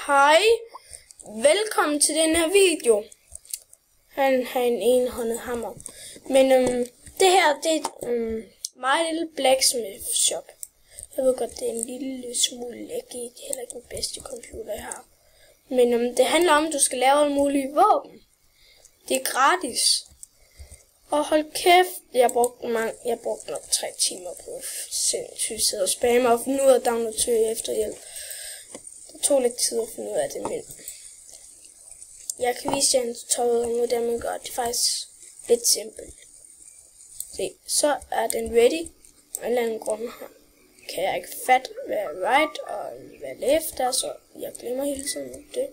Hej, velkommen til den her video. Han har en enhåndet hammer. Men det her, det er et meget lille blacksmiht shop. Jeg ved godt, det er en lille smule lækker. Det er heller ikke den bedste computer, jeg har. Men det handler om, at du skal lave alle mulige våben. Det er gratis. Og hold kæft, jeg brugte nok 3 timer på sindssygt sidde og spamme og finde ud af at downloade til efterhjælp. Det tog lidt tid at finde ud af det, men jeg kan vise jer en tutorial om, hvordan man gør det. Det er faktisk lidt simpelt. Se, så er den ready. Og en eller anden grund her kan jeg ikke fatte, hvad er right og hvad left er, så jeg glemmer hele tiden det.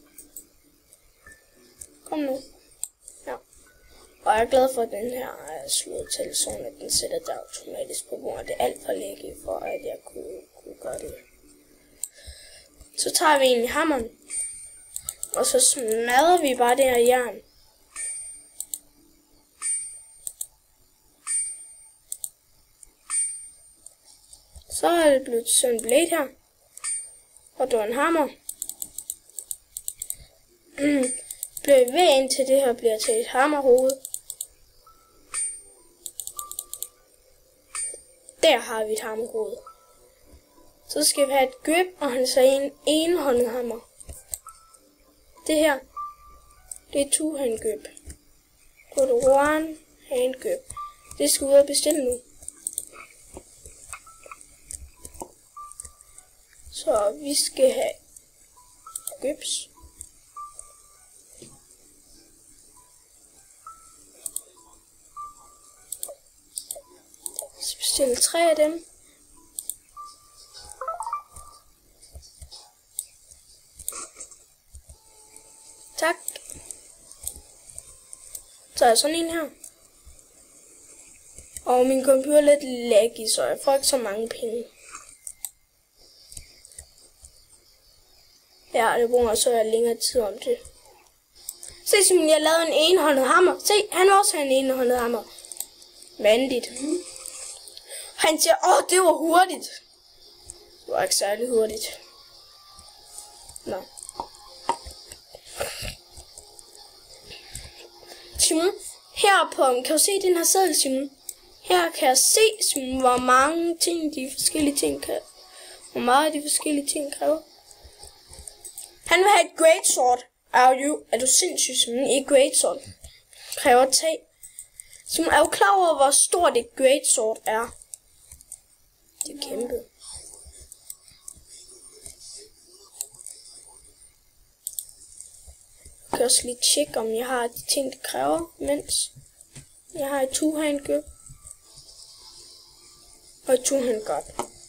Kom nu. Ja. Og jeg er glad for, at den her er slået til, sådan at den sætter det automatisk på grund af det alt for lækker, for at jeg kunne gøre det. Så tager vi egentlig hammeren, og så smadrer vi bare det her jern. Så er det blevet sådan en blade her, og der er en hammer. Bliver ved indtil det her bliver til et hammerhoved. Der har vi et hammerhoved. Så skal vi have et grip, og han så en enhåndet hammer. Det her, det er two-hand grip. Put one hand grip. Det skal vi ud og bestille nu. Så vi skal have grips. Så bestille 3 af dem. Tak. Så er sådan en her. Og min computer er lidt laggy, så jeg får ikke så mange penge. Ja, det bruger så længere tid om det. Se Simon, jeg lavede en enhåndet hammer. Se, han også har en enhåndet hammer. Vandigt. Han siger, det var hurtigt. Det var ikke særlig hurtigt. Nå. Simon, her på, kan du se den her seddel, Simon? Her kan jeg se, Simon, hvor mange ting de forskellige ting kan. Hvor meget de forskellige ting kræver. Han vil have et great sword. Er du sindssyg, Simon? Et great sword kræver tag. Simon, er du klar over, hvor stort et great sword er? Det er kæmpe. Jeg kan også lige tjekke, om jeg har de ting, det kræver, mens jeg har et two-hand grip og et two-hand guard.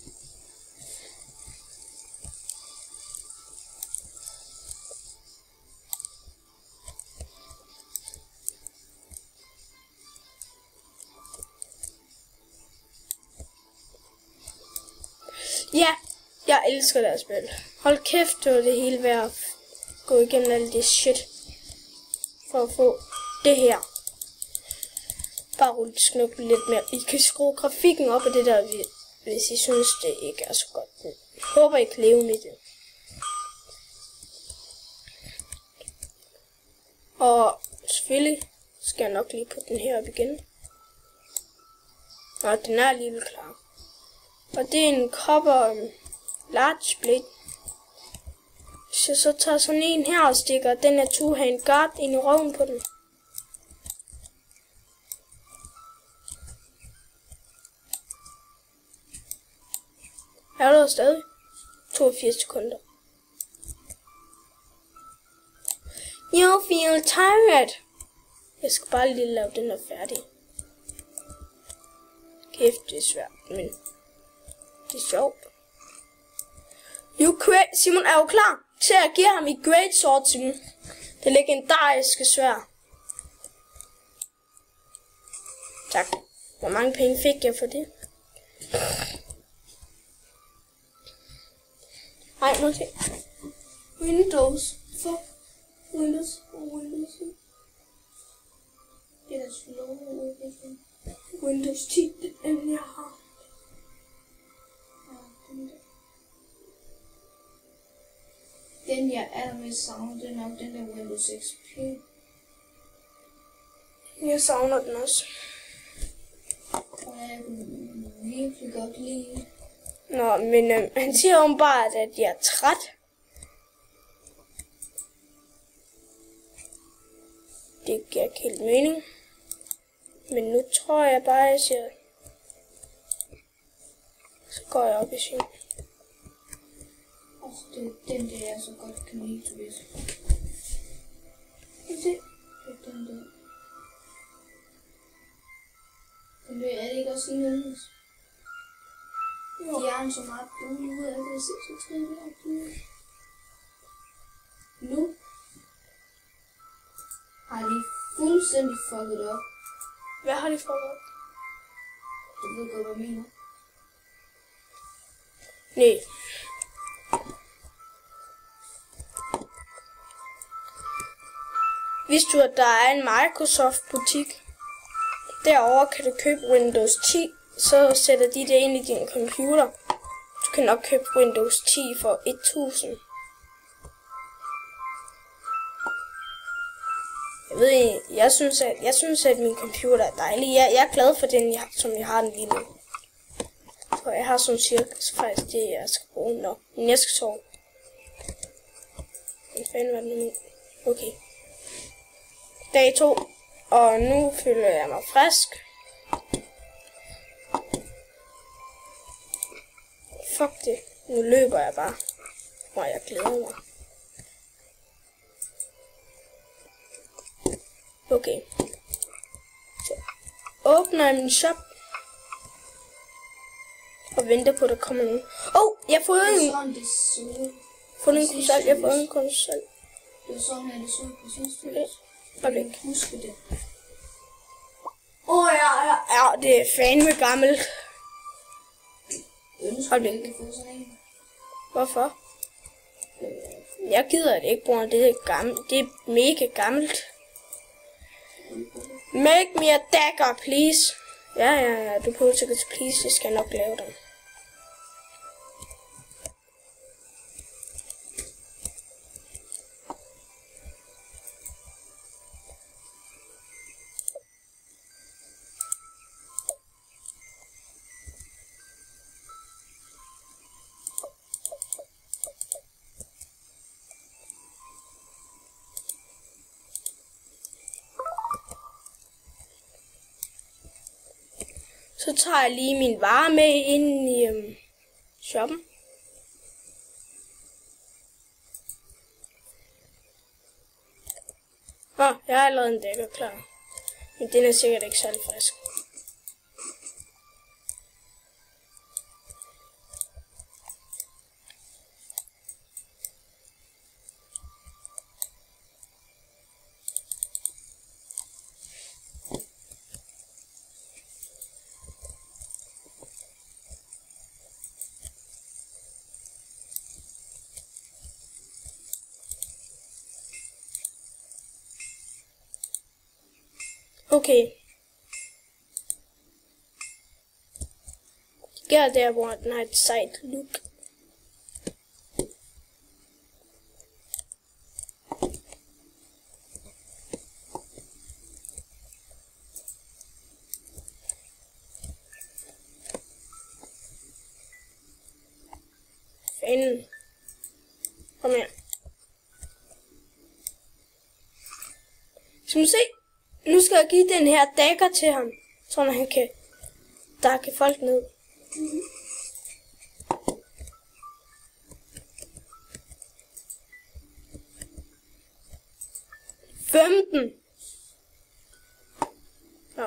Ja, jeg elsker deres spil. Hold kæft, det var det hele værd at gå igennem alt det shit for at få det her. Bare rulle snuppe lidt mere. I kan skrue grafikken op af det der, hvis I synes, det ikke er så godt. Jeg håber, I kan leve med det. Og selvfølgelig skal jeg nok lige putte den her op igen. Og den er lige klar. Og det er en copper large blade. Hvis jeg så tager sådan en her og stikker den her two-hand guard ind i røven på den. Er der stadig 82 sekunder. You feel tired. Jeg skal bare lige lave den her færdig. Kæft, det er svært, men det er sjovt. Simon, er jo klar til at give ham et great sword, Simon? Det legendariske sværd. Tak. Hvor mange penge fik jeg for det? Ej, nu se. Windows. For Windows og Windows. Det er slow udvikling. Windows 10, det er den, jeg har. Ja, den der. Den jeg allermest savner, det er nok den der Windows XP. Jeg savner den også. Og jeg kunne virkelig godt lide. Nå, men han siger åbenbart, at jeg er træt. Det giver ikke helt mening. Men nu tror jeg bare, at jeg siger... Så går jeg op i syn. Det er den der, jeg så godt kan lide, Tobias. Det er den der. Den der, er det ikke også lige andet? De er så meget dumme ud af det, så trille der. Nu har de fuldstændig fucket op. Hvad har de fucket op? Du ved godt, hvad jeg mener. Nej. Vidste du, at der er en Microsoft-butik? Derovre kan du købe Windows 10, så sætter de det ind i din computer. Du kan nok købe Windows 10 for 1000. Jeg ved ikke, jeg synes, at min computer er dejlig. Jeg er glad for den, som jeg har den lige nu. Og jeg har sådan cirka faktisk det, jeg skal bruge nok. Men jeg skal sove. Hvad fanden var det nu? Okay. Dag 2. Og nu føler jeg mig frisk. Fuck det. Nu løber jeg bare. Og jeg glæder mig. Okay. Så åbner jeg min shop. Og venter på, at der kommer nogen. Jeg har fået en... konsol. Jeg har fået en konsol. Det er sådan her, det så præcis det. Okay. Husk det. Ja, det er fandme gammelt. Ønsker du ikke at få sådan en? Hvorfor? Jeg gider det ikke, bror. Det er gammelt. Det er mega gammelt. Make me a dagger, please. Ja. Du behøver sikkert please. Jeg skal nok lave dem. Så tager jeg lige min varer med ind i shoppen. Jeg har allerede en dækker klar. Men den er sikkert ikke særlig frisk. Okay. Gør der, hvor den har et sejt look. Fanden. Kom her. Skal du se? Nu skal jeg give den her dagger til ham, så han kan dakke folk ned. 15. Ja.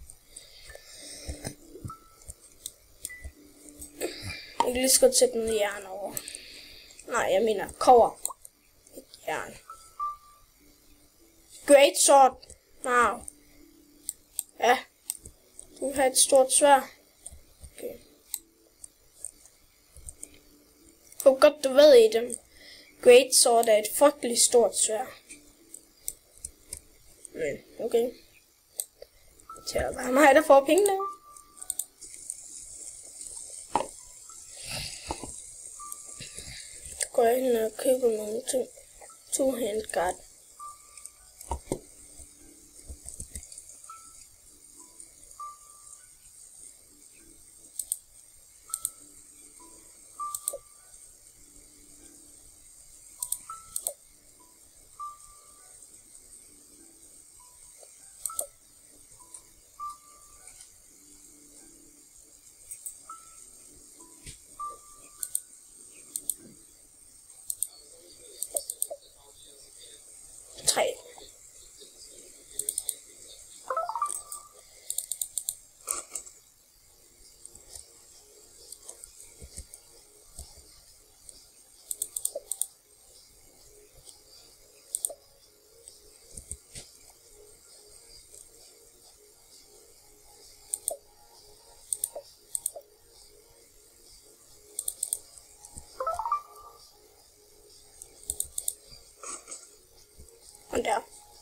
Jeg kan lige så godt sætte noget jern over. Nej, jeg mener kobber. Ikke jern. Great sword. Wow. Ja. Du vil have et stort sværd. Okay. Hvor godt du ved i dem. Great sword er et frygteligt stort sværd. Men, okay. Til at være mig, der får penge der. går jeg hen og køber nogle ting. To-hand guard. Og der.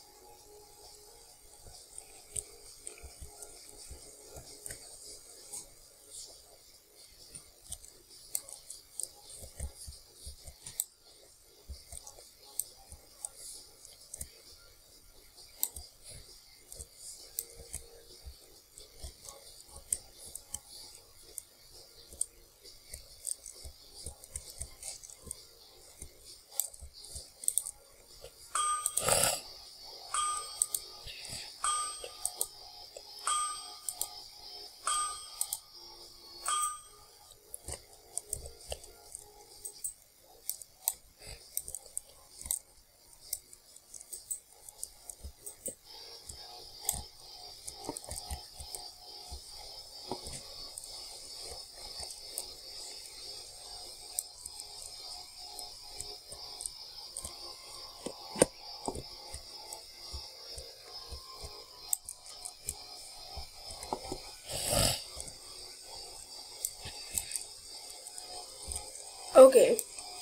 Okay.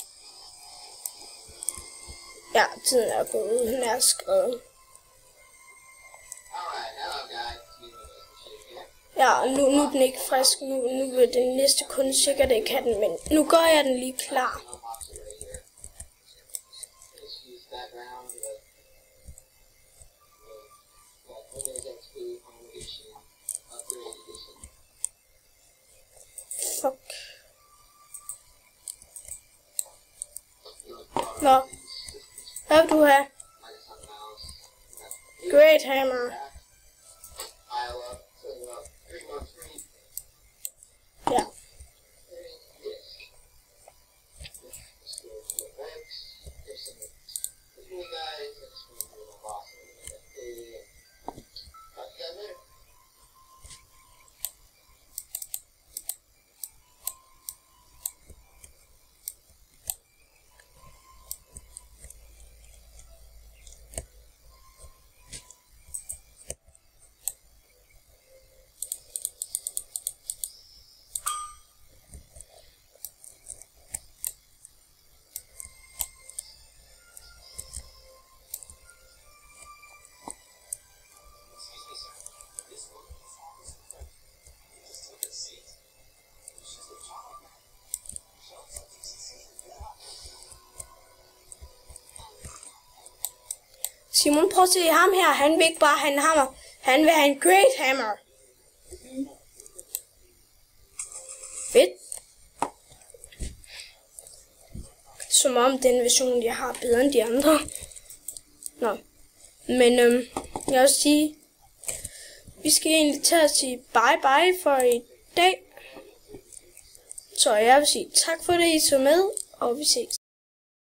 Ja, tiden er gået. Den er skrevet. Ja, og nu er den ikke frisk. Nu vil den næste kunde sikkert ikke have den, men nu gør jeg den lige klar. Fuck. Nå. Hvad vil du have? Great hammer. Ja. Simon, prøv at se ham her. Han vil ikke bare have en hammer. Han vil have en great hammer. Fedt. Som om den version, jeg har, bedre end de andre. Nå. Men jeg vil sige, vi skal egentlig tage at sige bye bye for i dag. Så jeg vil sige tak for det, I så med, og vi ses.